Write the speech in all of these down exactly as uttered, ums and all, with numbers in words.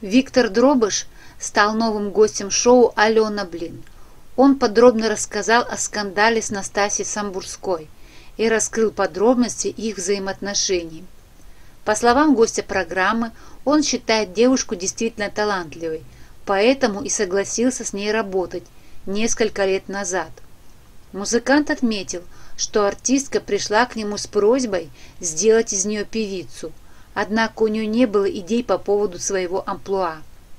Виктор Дробыш стал новым гостем шоу «Алена Блин». Он подробно рассказал о скандале с Настасьей Самбурской и раскрыл подробности их взаимоотношений. По словам гостя программы, он считает девушку действительно талантливой, поэтому и согласился с ней работать несколько лет назад. Музыкант отметил, что артистка пришла к нему с просьбой сделать из нее певицу, однако у нее не было идей по поводу своего амплуа.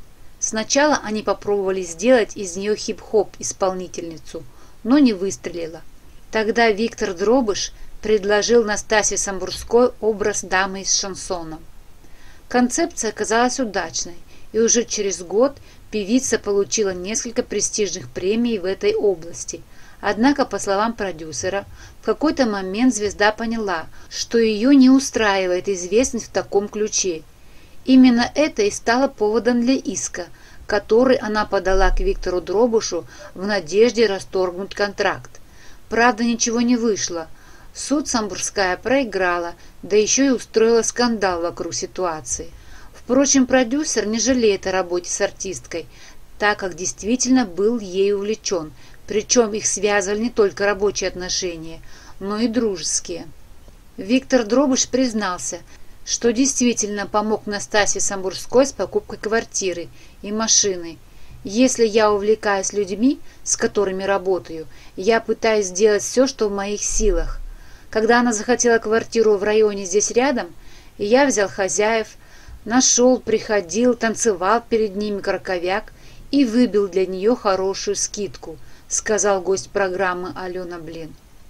Сначала они попробовали сделать из нее хип-хоп-исполнительницу, но не выстрелила. Тогда Виктор Дробыш предложил Настасье Самбурской образ дамы из шансона. Концепция оказалась удачной, и уже через год певица получила несколько престижных премий в этой области. Однако, по словам продюсера, в какой-то момент звезда поняла, что ее не устраивает известность в таком ключе. Именно это и стало поводом для иска, который она подала к Виктору Дробышу в надежде расторгнуть контракт. Правда, ничего не вышло. Суд Самбурская проиграла, да еще и устроила скандал вокруг ситуации. Впрочем, продюсер не жалеет о работе с артисткой, так как действительно был ею увлечен, причем их связывали не только рабочие отношения, но и дружеские. Виктор Дробыш признался, что действительно помог Настасье Самбурской с покупкой квартиры и машины. «Если я увлекаюсь людьми, с которыми работаю, я пытаюсь сделать все, что в моих силах. Когда она захотела квартиру в районе здесь рядом, я взял хозяев, нашел, приходил, танцевал перед ними краковяк и выбил для нее хорошую скидку», сказал гость программы «Алена Блин».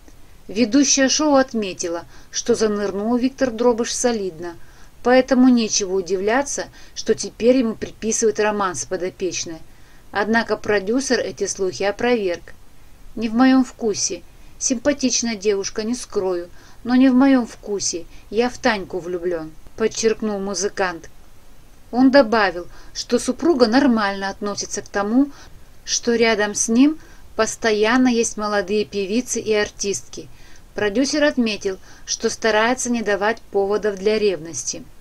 Ведущая шоу отметила, что занырнул Виктор Дробыш солидно, поэтому нечего удивляться, что теперь ему приписывают роман с подопечной. Однако продюсер эти слухи опроверг. «Не в моем вкусе. Симпатичная девушка, не скрою, но не в моем вкусе. Я в Таньку влюблен», подчеркнул музыкант. Он добавил, что супруга нормально относится к тому, что рядом с ним постоянно есть молодые певицы и артистки. Продюсер отметил, что старается не давать поводов для ревности.